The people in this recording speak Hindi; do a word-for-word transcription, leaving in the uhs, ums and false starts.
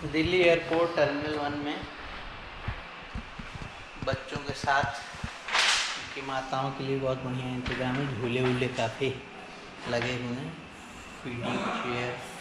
दिल्ली एयरपोर्ट टर्मिनल वन में बच्चों के साथ उनकी माताओं के लिए बहुत बढ़िया इंतजाम है। झूले वूले काफ़ी लगे हुए हैं, फीडिंग चेयर